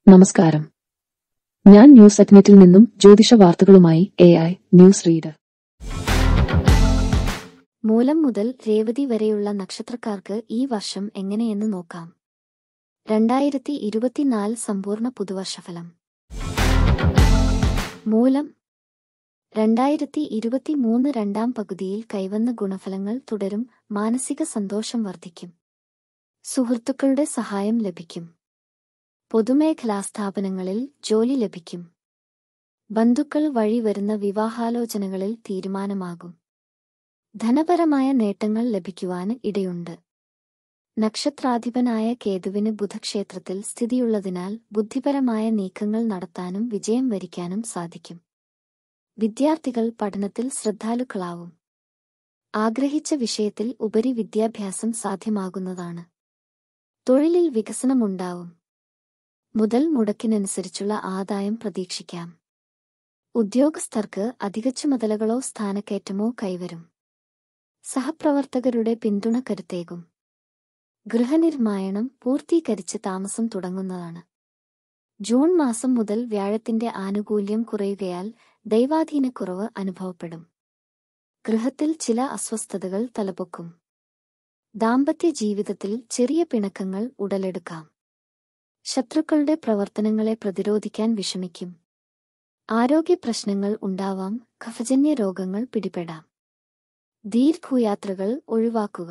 നമസ്കാരം. ഞാൻ ന്യൂസ് അറ്റ്നെറ്റിൽ നിന്നും ജ്യോതിഷ വാർത്തകളുമായി AI ന്യൂസ് റീഡർ. മൂലം മുതൽ രേവതി വരെയുള്ള നക്ഷത്രക്കാർക്ക് ഈ വർഷം എങ്ങനെയെന്ന് നോക്കാം. 2024 സമ്പൂർണ്ണ പുതുവർഷഫലം. മൂലം 2023 രണ്ടാം പകുതിയിൽ കൈവന്ന ഗുണഫലങ്ങൾ തുടരും. മാനസിക സന്തോഷം വർദ്ധിക്കും. സുഹൃത്തുക്കളുടെ സഹായം ലഭിക്കും. പൊതുമേഖലാ സ്ഥാപനങ്ങളിൽ ജോലി ലഭിക്കും. ബന്ധുക്കൾ വഴി വരുന്ന വിവാഹാലോചനകളിൽ തീരുമാനമാകും. ധനപരമായ നേട്ടങ്ങൾ ലഭിക്കുവാൻ ഇടയുണ്ട്. നക്ഷത്രാധിപനായ കേതുവിന് ബുധക്ഷേത്രത്തിൽ സ്ഥിതിയുള്ളതിനാൽ ബുദ്ധിപരമായ നീക്കങ്ങൾ നടത്താനും വിജയം വരിക്കാനും സാധിക്കും. വിദ്യാർത്ഥികൾ പഠനത്തിൽ ശ്രദ്ധാലുക്കളാവും. ആഗ്രഹിച്ച വിഷയത്തിൽ ഉപരി വിദ്യാഭ്യാസം സാധ്യമാകുന്നതാണ്. തൊഴിലിൽ വികസനമുണ്ടാവും. മുതൽ മുടക്കിനനുസരിച്ചുള്ള ആദായം പ്രതീക്ഷിക്കാം. ഉദ്യോഗസ്ഥർക്ക് അധിക ചുമതലകളോ സ്ഥാനക്കയറ്റമോ കൈവരും. സഹപ്രവർത്തകരുടെ പിന്തുണ കരുത്തേകും. ഗൃഹനിർമ്മാണം പൂർത്തീകരിച്ച് താമസം തുടങ്ങുന്നതാണ്. ജൂൺ മാസം മുതൽ വ്യാഴത്തിന്റെ ആനുകൂല്യം കുറയുകയാൽ ദൈവാധീനക്കുറവ് അനുഭവപ്പെടും. ഗൃഹത്തിൽ ചില അസ്വസ്ഥതകൾ തലപൊക്കും. ദാമ്പത്യ ജീവിതത്തിൽ ചെറിയ പിണക്കങ്ങൾ ഉടലെടുക്കാം. ശത്രുക്കളുടെ പ്രവർത്തനങ്ങളെ പ്രതിരോധിക്കാൻ വിഷമിക്കും. ആരോഗ്യ പ്രശ്നങ്ങൾ ഉണ്ടാവാം. കഫജന്യ രോഗങ്ങൾ പിടിപെടാം. ദീർഘയാത്രകൾ ഒഴിവാക്കുക.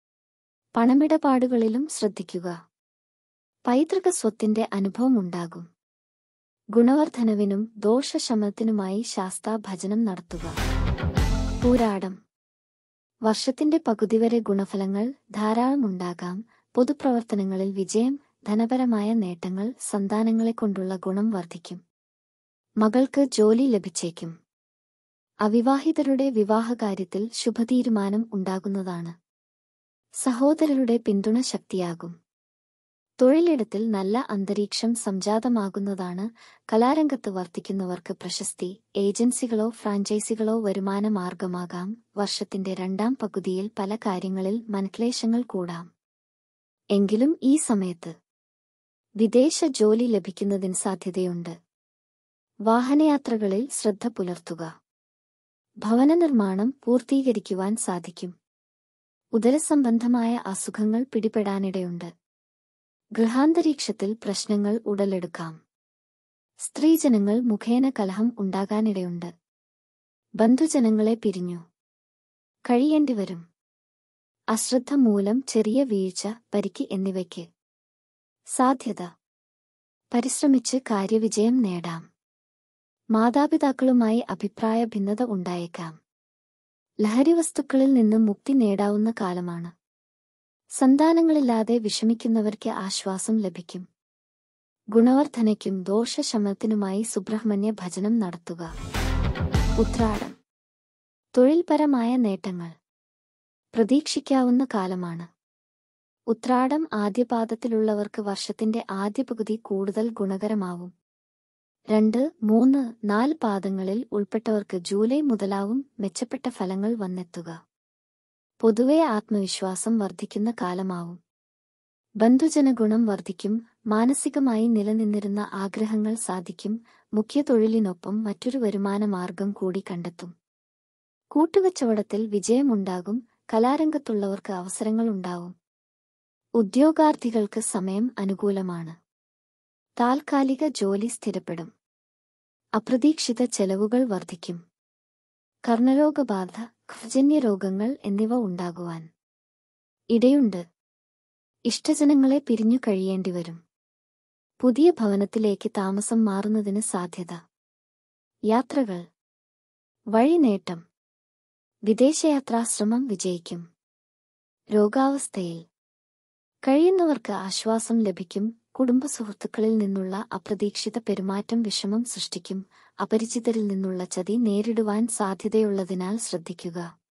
പണമിടപാടുകളിലും ശ്രദ്ധിക്കുക. പൈതൃക സ്വത്തിന്റെ അനുഭവമുണ്ടാകും. ഗുണവർദ്ധനവിനും ദോഷശമനത്തിനുമായി ശാസ്താഭജനം നടത്തുക. പൂരാടം. വർഷത്തിന്റെ പകുതി വരെ ഗുണഫലങ്ങൾ ധാരാളമുണ്ടാകാം. പൊതുപ്രവർത്തനങ്ങളിൽ വിജയം, ധനപരമായ നേട്ടങ്ങൾ, സന്താനങ്ങളെക്കൊണ്ടുള്ള ഗുണം വർദ്ധിക്കും. മകൾക്ക് ജോലി ലഭിച്ചേക്കും. അവിവാഹിതരുടെ വിവാഹകാര്യത്തിൽ ശുഭതീരുമാനം ഉണ്ടാകുന്നതാണ്. സഹോദരരുടെ പിന്തുണ ശക്തിയാകും. തൊഴിലിടത്തിൽ നല്ല അന്തരീക്ഷം സംജാതമാകുന്നതാണ്. കലാരംഗത്ത് വർത്തിക്കുന്നവർക്ക് പ്രശസ്തി, ഏജൻസികളോ ഫ്രാഞ്ചൈസികളോ വരുമാന മാർഗമാകാം. വർഷത്തിന്റെ രണ്ടാം പകുതിയിൽ പല കാര്യങ്ങളിൽ മനക്ലേശങ്ങൾ കൂടാം. എങ്കിലും ഈ സമയത്ത് വിദേശ ജോലി ലഭിക്കുന്നതിന് സാധ്യതയുണ്ട്. വാഹനയാത്രകളിൽ ശ്രദ്ധ പുലർത്തുക. ഭവന നിർമ്മാണം പൂർത്തീകരിക്കുവാൻ സാധിക്കും. ഉദരസംബന്ധമായ അസുഖങ്ങൾ പിടിപെടാനിടയുണ്ട്. ഗൃഹാന്തരീക്ഷത്തിൽ പ്രശ്നങ്ങൾ ഉടലെടുക്കാം. സ്ത്രീജനങ്ങൾ മുഖേന കലഹം ഉണ്ടാകാനിടയുണ്ട്. ബന്ധുജനങ്ങളെ പിരിഞ്ഞു കഴിയേണ്ടിവരും. അശ്രദ്ധ മൂലം ചെറിയ വീഴ്ച, പരിക്ക് എന്നിവയ്ക്ക് സാധ്യത. പരിശ്രമിച്ച് കാര്യവിജയം നേടാം. മാതാപിതാക്കളുമായി അഭിപ്രായ ഭിന്നത ഉണ്ടായേക്കാം. ലഹരിവസ്തുക്കളിൽ നിന്ന് മുക്തി നേടാവുന്ന കാലമാണ്. സന്താനങ്ങളില്ലാതെ വിഷമിക്കുന്നവർക്ക് ആശ്വാസം ലഭിക്കും. ഗുണവർദ്ധനയ്ക്കും ദോഷശമനത്തിനുമായി സുബ്രഹ്മണ്യ ഭജനം നടത്തുക. ഉത്രാടം. തൊഴിൽപരമായ നേട്ടങ്ങൾ പ്രതീക്ഷിക്കാവുന്ന കാലമാണ്. ഉത്രാടം ആദ്യപാദത്തിലുള്ളവർക്ക് വർഷത്തിന്റെ ആദ്യ പകുതി കൂടുതൽ ഗുണകരമാവും. 2, 3, 4 പാദങ്ങളിൽ ഉൾപ്പെട്ടവർക്ക് ജൂലൈ മുതലാവും മെച്ചപ്പെട്ട ഫലങ്ങൾ വന്നെത്തുക. പൊതുവെ ആത്മവിശ്വാസം വർദ്ധിക്കുന്ന കാലമാവും. ബന്ധുജനഗുണം വർദ്ധിക്കും. മാനസികമായി നിലനിന്നിരുന്ന ആഗ്രഹങ്ങൾ സാധിക്കും. മുഖ്യ തൊഴിലിനൊപ്പം മറ്റൊരു വരുമാന മാർഗം കൂടി കണ്ടെത്തും. കൂട്ടുകച്ചവടത്തിൽ വിജയമുണ്ടാകും. കലാരംഗത്തുള്ളവർക്ക് അവസരങ്ങളുണ്ടാവും. ഉദ്യോഗാർത്ഥികൾക്ക് സമയം അനുകൂലമാണ്. താൽക്കാലിക ജോലി സ്ഥിരപ്പെടും. അപ്രതീക്ഷിത ചെലവുകൾ വർദ്ധിക്കും. കർണരോഗബാധ, കഫജന്യ രോഗങ്ങൾ എന്നിവ ഉണ്ടാകുവാൻ ഇടയുണ്ട്. ഇഷ്ടജനങ്ങളെ പിരിഞ്ഞു കഴിയേണ്ടിവരും. പുതിയ ഭവനത്തിലേക്ക് താമസം മാറുന്നതിന് സാധ്യത. യാത്രകൾ, വഴിനേട്ടം, വിദേശയാത്രാശ്രമം വിജയിക്കും. രോഗാവസ്ഥയിൽ കഴിയുന്നവർക്ക് ആശ്വാസം ലഭിക്കും. കുടുംബസുഹൃത്തുക്കളിൽ നിന്നുള്ള അപ്രതീക്ഷിത പെരുമാറ്റം വിഷമം സൃഷ്ടിക്കും. അപരിചിതരിൽ നിന്നുള്ള ചതി നേരിടുവാൻ സാധ്യതയുള്ളതിനാൽ ശ്രദ്ധിക്കുക.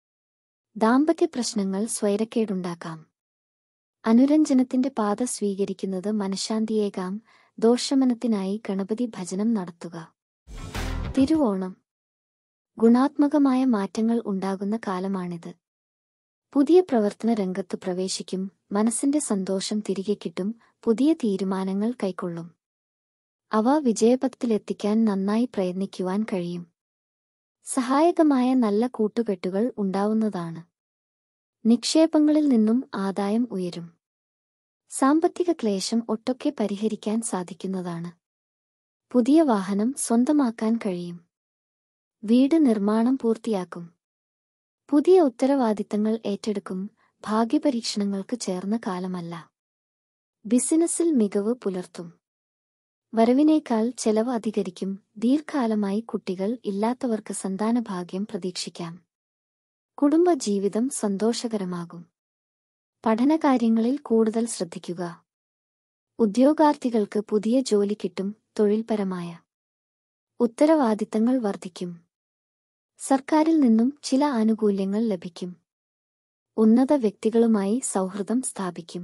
ദാമ്പത്യ പ്രശ്നങ്ങൾ സ്വൈരക്കേടുണ്ടാക്കാം. അനുരഞ്ജനത്തിന്റെ പാത സ്വീകരിക്കുന്നത് മനഃശാന്തിയേകാം. ദോഷമനത്തിനായി ഗണപതി ഭജനം നടത്തുക. തിരുവോണം. ഗുണാത്മകമായ മാറ്റങ്ങൾ ഉണ്ടാകുന്ന കാലമാണിത്. പുതിയ പ്രവർത്തന രംഗത്ത് പ്രവേശിക്കും. മനസ്സിന്റെ സന്തോഷം തിരികെ കിട്ടും. പുതിയ തീരുമാനങ്ങൾ കൈക്കൊള്ളും. അവ വിജയപഥത്തിലെത്തിക്കാൻ നന്നായി പ്രയത്നിക്കുവാൻ കഴിയും. സഹായകമായ നല്ല കൂട്ടുകെട്ടുകൾ ഉണ്ടാവുന്നതാണ്. നിക്ഷേപങ്ങളിൽ നിന്നും ആദായം ഉയരും. സാമ്പത്തിക ക്ലേശം ഒട്ടൊക്കെ പരിഹരിക്കാൻ സാധിക്കുന്നതാണ്. പുതിയ വാഹനം സ്വന്തമാക്കാൻ കഴിയും. വീട് നിർമ്മാണം പൂർത്തിയാക്കും. പുതിയ ഉത്തരവാദിത്തങ്ങൾ ഏറ്റെടുക്കും. ഭാഗ്യപരീക്ഷണങ്ങൾക്ക് ചേർന്ന കാലമല്ല. ബിസിനസ്സിൽ മികവ് പുലർത്തും. വരവിനേക്കാൾ ചെലവ് അധികരിക്കും. ദീർഘകാലമായി കുട്ടികൾ ഇല്ലാത്തവർക്ക് സന്താനഭാഗ്യം പ്രതീക്ഷിക്കാം. കുടുംബജീവിതം സന്തോഷകരമാകും. പഠനകാര്യങ്ങളിൽ കൂടുതൽ ശ്രദ്ധിക്കുക. ഉദ്യോഗാർത്ഥികൾക്ക് പുതിയ ജോലി കിട്ടും. തൊഴിൽപരമായ ഉത്തരവാദിത്തങ്ങൾ വർദ്ധിക്കും. സർക്കാരിൽ നിന്നും ചില ആനുകൂല്യങ്ങൾ ലഭിക്കും. ഉന്നത വ്യക്തികളുമായി സൗഹൃദം സ്ഥാപിക്കും.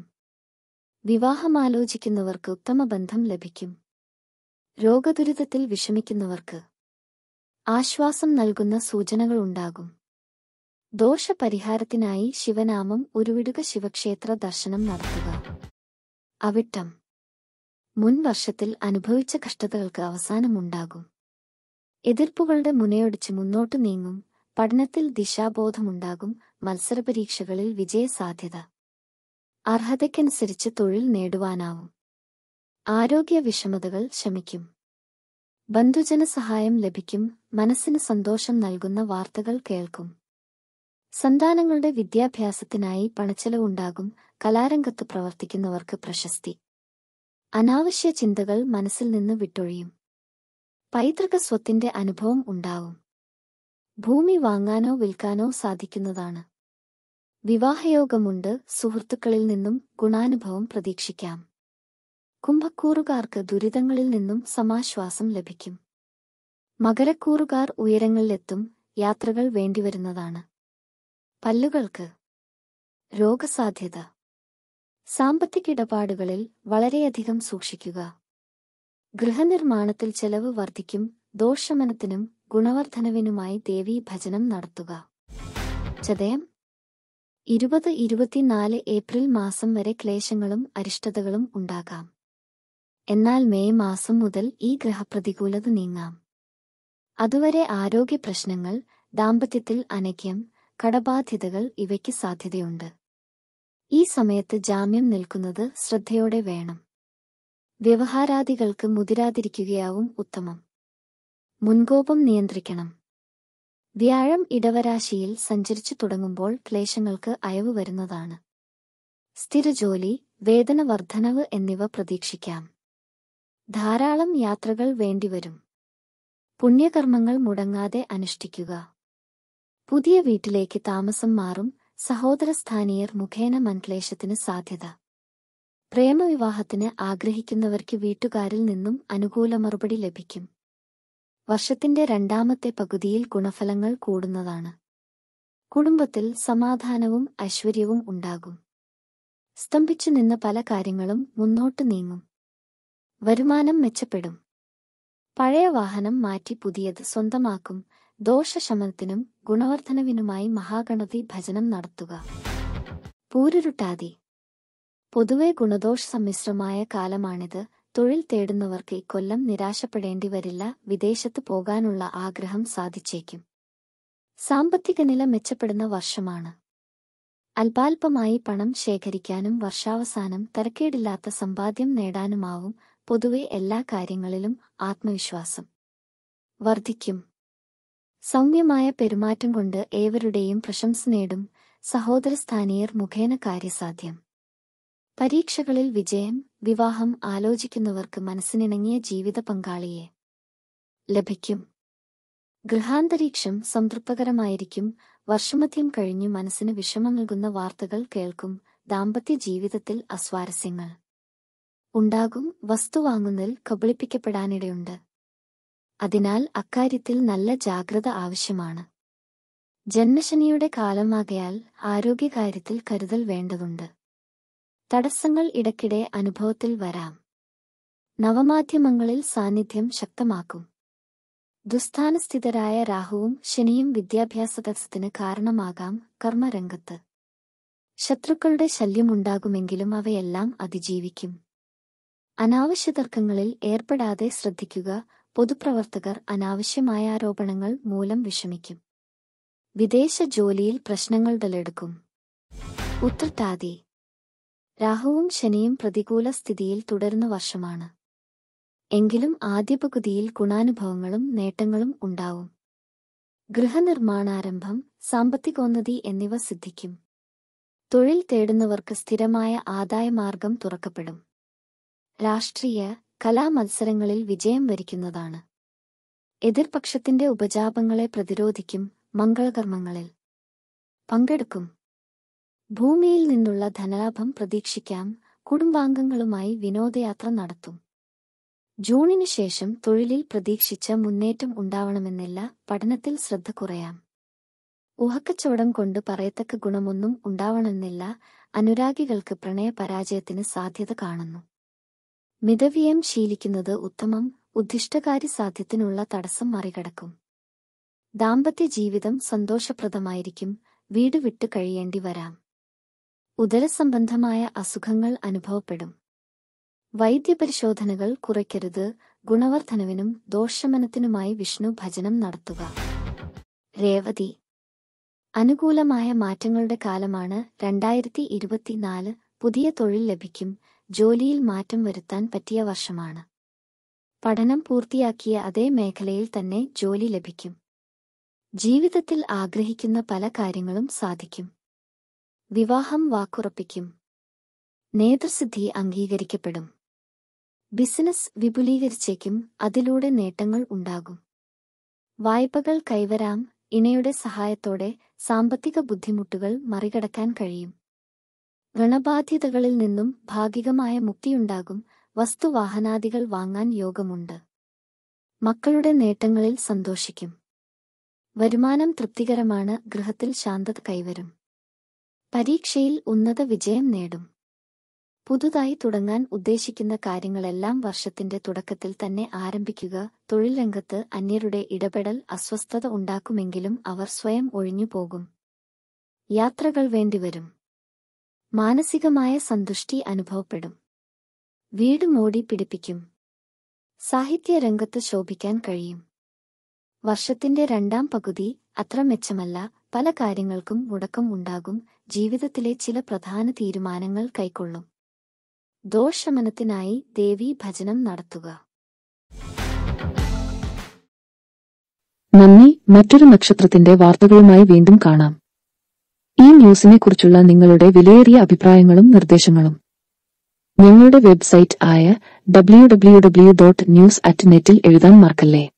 വിവാഹമാലോചിക്കുന്നവർക്ക് ഉത്തമ ബന്ധം ലഭിക്കും. രോഗദുരിതത്തിൽ വിഷമിക്കുന്നവർക്ക് ആശ്വാസം നൽകുന്ന സൂചനകളുണ്ടാകും. ദോഷപരിഹാരത്തിനായി ശിവനാമം ഉരുവിടുക. ശിവക്ഷേത്ര ദർശനം നടത്തുക. അവിട്ടം. മുൻ വർഷത്തിൽ അനുഭവിച്ച കഷ്ടതകൾക്ക് അവസാനമുണ്ടാകും. എതിർപ്പുകളുടെ മുനയൊടിച്ച് മുന്നോട്ടു നീങ്ങും. പഠനത്തിൽ ദിശാബോധമുണ്ടാകും. മത്സരപരീക്ഷകളിൽ വിജയസാധ്യത. അർഹതയ്ക്കനുസരിച്ച് തൊഴിൽ നേടുവാനാവും. ആരോഗ്യ വിഷമതകൾ ശമിക്കും. ബന്ധുജന സഹായം ലഭിക്കും. മനസ്സിന് സന്തോഷം നൽകുന്ന വാർത്തകൾ കേൾക്കും. സന്താനങ്ങളുടെ വിദ്യാഭ്യാസത്തിനായി പണച്ചെലവുണ്ടാകും. കലാരംഗത്ത് പ്രവർത്തിക്കുന്നവർക്ക് പ്രശസ്തി. അനാവശ്യ ചിന്തകൾ മനസ്സിൽ നിന്ന് വിട്ടൊഴിയും. പൈതൃക സ്വത്തിന്റെ അനുഭവം ഉണ്ടാവും. ഭൂമി വാങ്ങാനോ വിൽക്കാനോ സാധിക്കുന്നതാണ്. വിവാഹയോഗമുണ്ട്. സുഹൃത്തുക്കളിൽ നിന്നും ഗുണാനുഭവം പ്രതീക്ഷിക്കാം. കുംഭക്കൂറുകാർക്ക് ദുരിതങ്ങളിൽ നിന്നും സമാശ്വാസം ലഭിക്കും. മകരക്കൂറുകാർ ഉയരങ്ങളിലെത്തും. യാത്രകൾ വേണ്ടിവരുന്നതാണ്. പല്ലുകൾക്ക് രോഗസാധ്യത. സാമ്പത്തിക ഇടപാടുകളിൽ വളരെയധികം സൂക്ഷിക്കുക. ഗൃഹനിർമ്മാണത്തിൽ ചെലവ് വർദ്ധിക്കും. ദോഷശമനത്തിനും ഗുണവർദ്ധനവിനുമായി ദേവീ ഭജനം നടത്തുക. ചതയം. 20-24 ഏപ്രിൽ മാസം വരെ ക്ലേശങ്ങളും അരിഷ്ടതകളും ഉണ്ടാകാം. എന്നാൽ മെയ് മാസം മുതൽ ഈ ഗ്രഹപ്രതികൂലത നീങ്ങാം. അതുവരെ ആരോഗ്യ പ്രശ്നങ്ങൾ, ദാമ്പത്യത്തിൽ അനൈക്യം, കടബാധ്യതകൾ ഇവയ്ക്ക് സാധ്യതയുണ്ട്. ഈ സമയത്ത് ജാമ്യം നിൽക്കുന്നത് ശ്രദ്ധയോടെ വേണം. വ്യവഹാരാദികൾക്ക് മുതിരാതിരിക്കുകയാവും ഉത്തമം. മുൻകോപം നിയന്ത്രിക്കണം. വ്യാഴം ഇടവരാശിയിൽ സഞ്ചരിച്ചു തുടങ്ങുമ്പോൾ ക്ലേശങ്ങൾക്ക് അയവ് വരുന്നതാണ്. സ്ഥിരജോലി, വേതന വർധനവ് എന്നിവ പ്രതീക്ഷിക്കാം. ധാരാളം യാത്രകൾ വേണ്ടിവരും. പുണ്യകർമ്മങ്ങൾ മുടങ്ങാതെ അനുഷ്ഠിക്കുക. പുതിയ വീട്ടിലേക്ക് താമസം മാറും. സഹോദരസ്ഥാനീയർ മുഖേന മൻക്ലേശത്തിന് സാധ്യത. പ്രേമവിവാഹത്തിന് ആഗ്രഹിക്കുന്നവർക്ക് വീട്ടുകാരിൽ നിന്നും അനുകൂല മറുപടി ലഭിക്കും. വർഷത്തിന്റെ രണ്ടാമത്തെ പകുതിയിൽ ഗുണഫലങ്ങൾ കൂടുന്നതാണ്. കുടുംബത്തിൽ സമാധാനവും ഐശ്വര്യവും ഉണ്ടാകും. സ്തംഭിച്ചു നിന്ന പല കാര്യങ്ങളും മുന്നോട്ട് നീങ്ങും. വരുമാനം മെച്ചപ്പെടും. പഴയ വാഹനം മാറ്റി പുതിയത് സ്വന്തമാക്കും. ദോഷശമനത്തിനും ഗുണവർദ്ധനവിനുമായി മഹാഗണപതി ഭജനം നടത്തുക. പൂരുരുട്ടാതി. പൊതുവെ ഗുണദോഷ സമ്മിശ്രമായ കാലമാണിത്. തൊഴിൽ തേടുന്നവർക്ക് ഇക്കൊല്ലം നിരാശപ്പെടേണ്ടി വരില്ല. വിദേശത്ത് പോകാനുള്ള ആഗ്രഹം സാധിച്ചേക്കും. സാമ്പത്തിക നില മെച്ചപ്പെടുന്ന വർഷമാണ്. അല്പാൽപമായി പണം ശേഖരിക്കാനും വർഷാവസാനം തരക്കേടില്ലാത്ത സമ്പാദ്യം നേടാനുമാവും. പൊതുവെ എല്ലാ കാര്യങ്ങളിലും ആത്മവിശ്വാസം വർദ്ധിക്കും. സൗമ്യമായ പെരുമാറ്റം കൊണ്ട് ഏവരുടെയും പ്രശംസ നേടും. സഹോദരസ്ഥാനീയർ മുഖേന കാര്യസാധ്യം. പരീക്ഷകളിൽ വിജയം. വിവാഹം ആലോചിക്കുന്നവർക്ക് മനസ്സിനിണങ്ങിയ ജീവിത പങ്കാളിയെ ലഭിക്കും. ഗൃഹാന്തരീക്ഷം സംതൃപ്തകരമായിരിക്കും. വർഷമധ്യം കഴിഞ്ഞു മനസ്സിന് വിഷമം നൽകുന്ന വാർത്തകൾ കേൾക്കും. ദാമ്പത്യ ജീവിതത്തിൽ അസ്വാരസ്യങ്ങൾ ഉണ്ടാകും. വസ്തു വാങ്ങുന്നതിൽ കബളിപ്പിക്കപ്പെടാനിടയുണ്ട്. അതിനാൽ അക്കാര്യത്തിൽ നല്ല ജാഗ്രത ആവശ്യമാണ്. ജന്മശനിയുടെ കാലമാകയാൽ ആരോഗ്യകാര്യത്തിൽ കരുതൽ വേണ്ടതുണ്ട്. തടസ്സങ്ങൾ ഇടയ്ക്കിടെ അനുഭവത്തിൽ വരാം. നവമാധ്യമങ്ങളിൽ സാന്നിധ്യം ശക്തമാക്കും. ദുസ്ഥാനസ്ഥിതരായ രാഹുവും ശനിയും വിദ്യാഭ്യാസ തടസ്സത്തിന് കാരണമാകാം. കർമ്മരംഗത്ത് ശത്രുക്കളുടെ ശല്യമുണ്ടാകുമെങ്കിലും അവയെല്ലാം അതിജീവിക്കും. അനാവശ്യ തർക്കങ്ങളിൽ ഏർപ്പെടാതെ ശ്രദ്ധിക്കുക. പൊതുപ്രവർത്തകർ അനാവശ്യമായ ആരോപണങ്ങൾ മൂലം വിഷമിക്കും. വിദേശ ജോലിയിൽ പ്രശ്നങ്ങൾ ഉടലെടുക്കും. ഉത്രട്ടാതി. രാഹുവും ശനിയും പ്രതികൂല സ്ഥിതിയിൽ തുടരുന്ന വർഷമാണ്. എങ്കിലും ആദ്യ പകുതിയിൽ ഗുണാനുഭവങ്ങളും നേട്ടങ്ങളും ഉണ്ടാവും. ഗൃഹനിർമ്മാണാരംഭം, സാമ്പത്തികോന്നതി എന്നിവ സിദ്ധിക്കും. തൊഴിൽ തേടുന്നവർക്ക് സ്ഥിരമായ ആദായമാർഗം തുറക്കപ്പെടും. രാഷ്ട്രീയ, കലാമത്സരങ്ങളിൽ വിജയം വരിക്കുന്നതാണ്. എതിർപക്ഷത്തിന്റെ ഉപജാപങ്ങളെ പ്രതിരോധിക്കും. മംഗളകർമ്മങ്ങളിൽ പങ്കെടുക്കും. ഭൂമിയിൽ നിന്നുള്ള ധനലാഭം പ്രതീക്ഷിക്കാം. കുടുംബാംഗങ്ങളുമായി വിനോദയാത്ര നടത്തും. ജൂണിനു ശേഷം തൊഴിലിൽ പ്രതീക്ഷിച്ച മുന്നേറ്റം ഉണ്ടാവണമെന്നില്ല. പഠനത്തിൽ ശ്രദ്ധ കുറയാം. ഊഹക്കച്ചവടം കൊണ്ട് പറയത്തക്ക ഗുണമൊന്നും ഉണ്ടാവണമെന്നില്ല. അനുരാഗികൾക്ക് പ്രണയ പരാജയത്തിന് സാധ്യത കാണുന്നു. മിതവ്യയം ശീലിക്കുന്നത് ഉത്തമം. ഉദ്ദിഷ്ടകാര്യ സാധ്യത്തിനുള്ള തടസ്സം മറികടക്കും. ദാമ്പത്യ ജീവിതം സന്തോഷപ്രദമായിരിക്കും. വീട് വിട്ടു കഴിയേണ്ടി വരാം. ഉദരസംബന്ധമായ അസുഖങ്ങൾ അനുഭവപ്പെടും. വൈദ്യപരിശോധനകൾ കുറയ്ക്കരുത്. ഗുണവർദ്ധനവിനും ദോഷശമനത്തിനുമായി വിഷ്ണു ഭജനം നടത്തുക. രേവതി. അനുകൂലമായ മാറ്റങ്ങളുടെ കാലമാണ് 2024. പുതിയ തൊഴിൽ ലഭിക്കും. ജോലിയിൽ മാറ്റം വരുത്താൻ പറ്റിയ വർഷമാണ്. പഠനം പൂർത്തിയാക്കിയ അതേ മേഖലയിൽ തന്നെ ജോലി ലഭിക്കും. ജീവിതത്തിൽ ആഗ്രഹിക്കുന്ന പല കാര്യങ്ങളും സാധിക്കും. വിവാഹം വാക്കുറപ്പിക്കും. നേതൃസിദ്ധി അംഗീകരിക്കപ്പെടും. ബിസിനസ് വിപുലീകരിച്ചേക്കും. അതിലൂടെ നേട്ടങ്ങൾ ഉണ്ടാകും. വായ്പകൾ കൈവരാം. ഇണയുടെ സഹായത്തോടെ സാമ്പത്തിക ബുദ്ധിമുട്ടുകൾ മറികടക്കാൻ കഴിയും. ഋണബാധ്യതകളിൽ നിന്നും ഭാഗികമായ മുക്തിയുണ്ടാകും. വസ്തുവാഹനാദികൾ വാങ്ങാൻ യോഗമുണ്ട്. മക്കളുടെ നേട്ടങ്ങളിൽ സന്തോഷിക്കും. വരുമാനം തൃപ്തികരമാണ്. ഗൃഹത്തിൽ ശാന്തത കൈവരും. പരീക്ഷയിൽ ഉന്നത വിജയം നേടും. പുതുതായി തുടങ്ങാൻ ഉദ്ദേശിക്കുന്ന കാര്യങ്ങളെല്ലാം വർഷത്തിന്റെ തുടക്കത്തിൽ തന്നെ ആരംഭിക്കുക. തൊഴിൽ രംഗത്ത് അന്യരുടെ ഇടപെടൽ അസ്വസ്ഥത ഉണ്ടാക്കുമെങ്കിലും അവർ സ്വയം ഒഴിഞ്ഞു പോകും. യാത്രകൾ വേണ്ടിവരും. മാനസികമായ സന്തുഷ്ടി അനുഭവപ്പെടും. വീട് മോടി പിടിപ്പിക്കും. സാഹിത്യ രംഗത്ത് ശോഭിക്കാൻ കഴിയും. വർഷത്തിന്റെ രണ്ടാം പകുതി അത്ര മെച്ചമല്ല. പല കാര്യങ്ങൾക്കും മുടക്കം ഉണ്ടാകും. ജീവിതത്തിലെ ചില പ്രധാന തീരുമാനങ്ങൾ കൈക്കൊള്ളും. ദോഷശമനത്തിനായി ദേവീ ഭജനം നടത്തുക. നന്ദി. മറ്റൊരു നക്ഷത്രത്തിന്റെ വാർത്തകളുമായി വീണ്ടും കാണാം. ഈ ന്യൂസിനെ കുറിച്ചുള്ള നിങ്ങളുടെ വിലയേറിയ അഭിപ്രായങ്ങളും നിർദ്ദേശങ്ങളും ഞങ്ങളുടെ വെബ്സൈറ്റ് ആയ www.news@net എഴുതാൻ മറക്കല്ലേ.